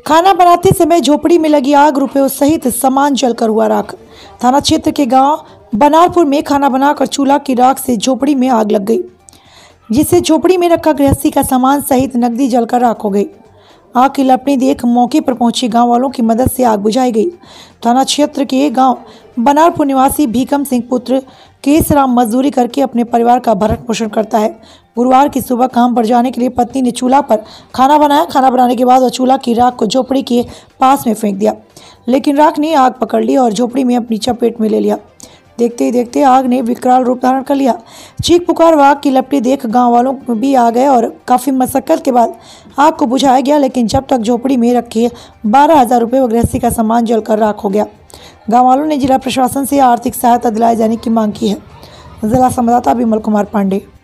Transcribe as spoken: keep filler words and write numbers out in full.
खाना बनाते समय झोपड़ी में लगी आग, रुपयों सहित सामान जलकर हुआ राख। थाना क्षेत्र के गांव बनारपुर में खाना बनाकर चूल्हा की राख से झोपड़ी में आग लग गई, जिससे झोपड़ी में रखा गृहस्थी का सामान सहित नकदी जलकर राख हो गई। आग की लपटें देख मौके पर पहुंचे गांव वालों की मदद से आग बुझाई गई। थाना क्षेत्र के गांव बनारपुर निवासी भीकम सिंह पुत्र केसराम मजदूरी करके अपने परिवार का भरण पोषण करता है। गुरुवार की सुबह काम पर जाने के लिए पत्नी ने चूल्हा पर खाना बनाया। खाना बनाने के बाद वह चूल्हा की राख को झोपड़ी के पास में फेंक दिया, लेकिन राख ने आग पकड़ ली और झोपड़ी में अपनी चपेट में ले लिया। देखते ही देखते आग ने विकराल रूप धारण कर लिया। चीख पुकार व आग की लपटें देख गांव वालों भी आ गए और काफ़ी मशक्कत के बाद आग को बुझाया गया, लेकिन जब तक झोपड़ी में रखे बारह हजार रुपये व गृहस्थी का सामान जलकर राख हो गया। गांव वालों ने जिला प्रशासन से आर्थिक सहायता दिलाए जाने की मांग की है। जिला संवाददाता विमल कुमार पांडे।